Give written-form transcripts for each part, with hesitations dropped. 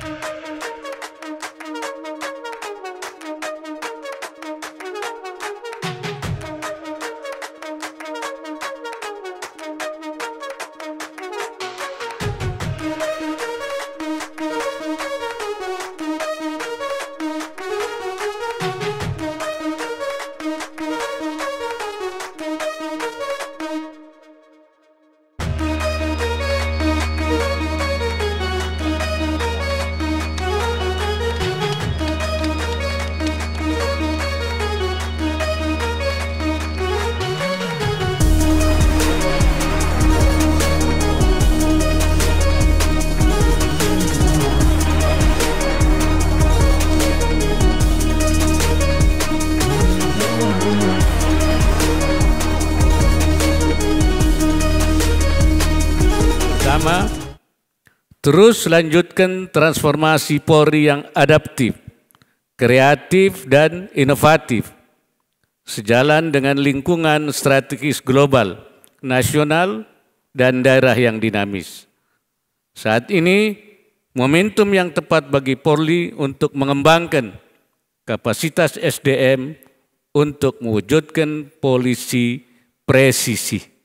Pertama, terus lanjutkan transformasi Polri yang adaptif, kreatif, dan inovatif, sejalan dengan lingkungan strategis global, nasional, dan daerah yang dinamis. Saat ini, momentum yang tepat bagi Polri untuk mengembangkan kapasitas SDM untuk mewujudkan polisi presisi.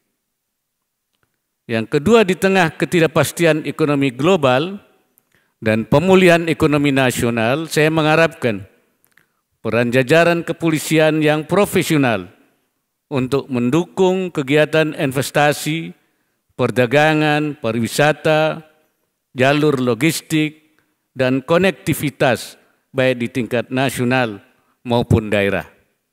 Yang kedua, di tengah ketidakpastian ekonomi global dan pemulihan ekonomi nasional, saya mengharapkan peran jajaran kepolisian yang profesional untuk mendukung kegiatan investasi, perdagangan, pariwisata, jalur logistik, dan konektivitas baik di tingkat nasional maupun daerah.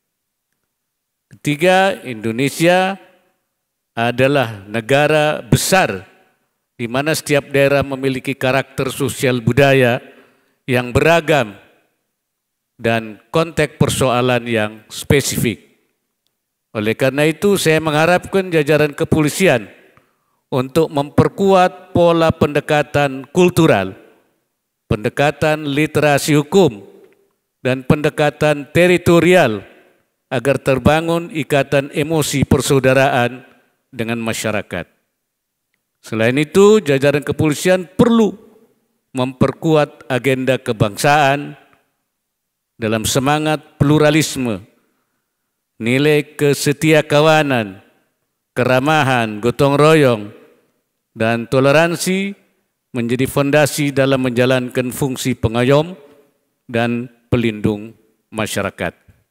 Ketiga, Indonesia adalah negara besar di mana setiap daerah memiliki karakter sosial budaya yang beragam dan konteks persoalan yang spesifik. Oleh karena itu, saya mengharapkan jajaran kepolisian untuk memperkuat pola pendekatan kultural, pendekatan literasi hukum, dan pendekatan teritorial agar terbangun ikatan emosi persaudaraan dengan masyarakat. Selain itu, jajaran kepolisian perlu memperkuat agenda kebangsaan dalam semangat pluralisme, nilai kesetiakawanan, keramahan, gotong royong, dan toleransi menjadi fondasi dalam menjalankan fungsi pengayom dan pelindung masyarakat.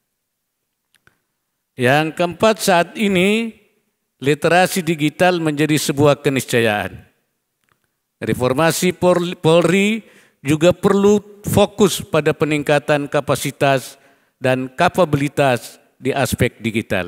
Yang keempat, saat ini literasi digital menjadi sebuah keniscayaan. Reformasi Polri juga perlu fokus pada peningkatan kapasitas dan kapabilitas di aspek digital.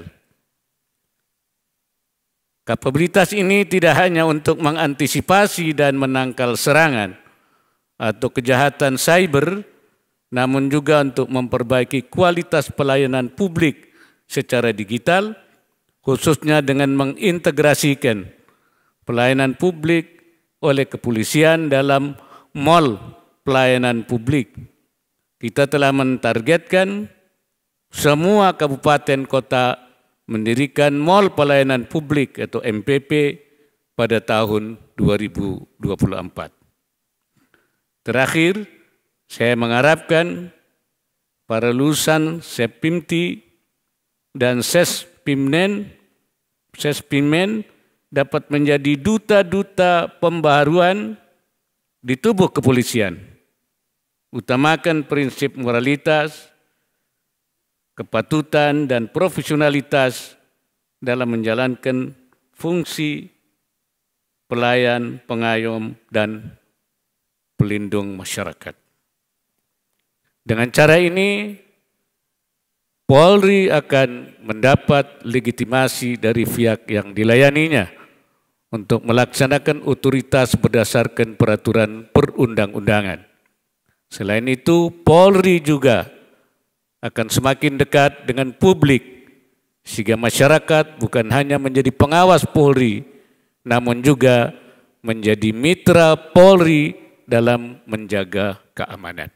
Kapabilitas ini tidak hanya untuk mengantisipasi dan menangkal serangan atau kejahatan cyber, namun juga untuk memperbaiki kualitas pelayanan publik secara digital, khususnya dengan mengintegrasikan pelayanan publik oleh kepolisian dalam mall pelayanan publik. Kita telah mentargetkan semua kabupaten kota mendirikan mall pelayanan publik atau MPP pada tahun 2024. Terakhir, saya mengharapkan para lulusan Sepimti dan Sespimnen dapat menjadi duta-duta pembaharuan di tubuh kepolisian. Utamakan prinsip moralitas, kepatutan, dan profesionalitas dalam menjalankan fungsi pelayan, pengayom, dan pelindung masyarakat. Dengan cara ini, Polri akan mendapat legitimasi dari pihak yang dilayaninya untuk melaksanakan otoritas berdasarkan peraturan perundang-undangan. Selain itu, Polri juga akan semakin dekat dengan publik, sehingga masyarakat bukan hanya menjadi pengawas Polri, namun juga menjadi mitra Polri dalam menjaga keamanan.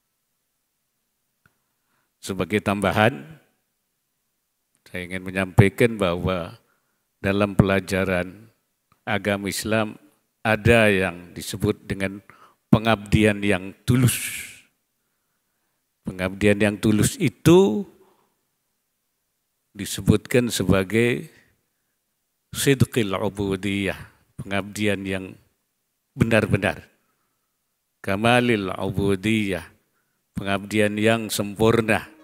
Sebagai tambahan, saya ingin menyampaikan bahwa dalam pelajaran agama Islam ada yang disebut dengan pengabdian yang tulus. Pengabdian yang tulus itu disebutkan sebagai sidqil ubudiyah, pengabdian yang benar-benar. Kamalil ubudiyah, pengabdian yang sempurna.